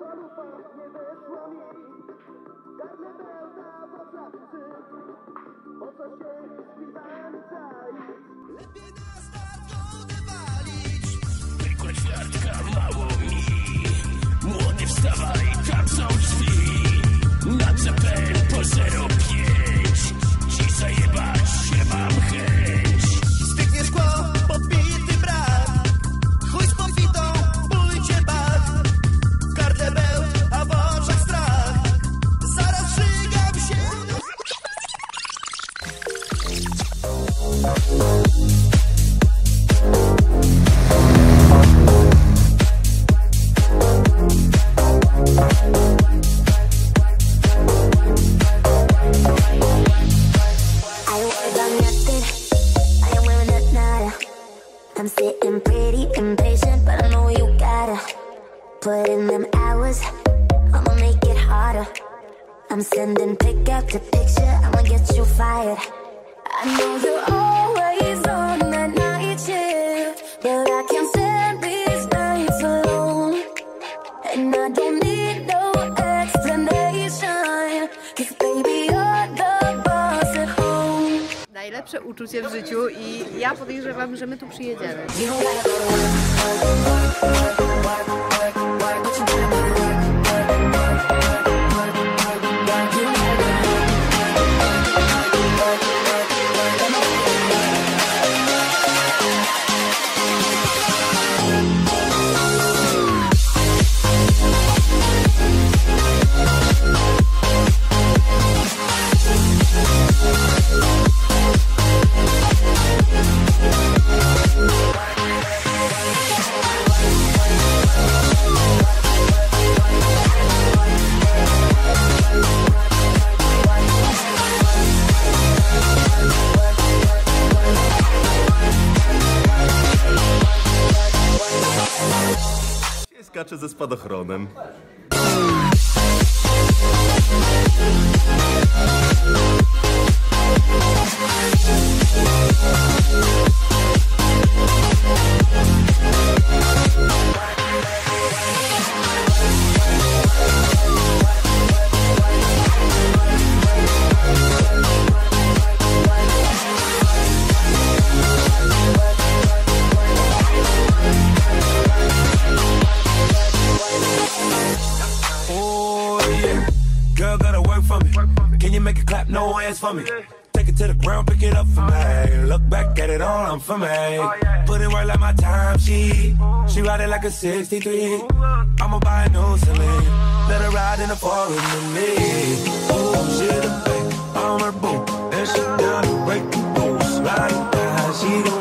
Tylko ćwiartka mało mi. Młody wstawaj, tam są drzwi. Na CPN po 05. Dziś zajebać się mam chęć. Styknie szkło, podbity brak. Chuj z podbitą, bójcie bak. Kartę bełt, a w oczach strach. Zaraz żygam się. I'm sitting pretty impatient, but I know you gotta put in them hours. I'ma make it harder. I'm sending pick after picture, I'ma get you fired. I know you're always on that night shift, but I can't stand these nights alone. And I don't need no explanation, 'cause baby you're the boss at home. Najlepsze uczucie w życiu i ja podejrzewam, że my tu przyjedziemy. Skacze ze spadochronem. Can you make it clap? No hands for me. Take it to the ground, pick it up for me. Look back at it all, I'm for me. Put it right like my time sheet. She ride it like a 63. I'ma buy a new Celine. Let her ride in the forest with me. Oh, she the back on her boot. And she down to break the rules. Right now, she don't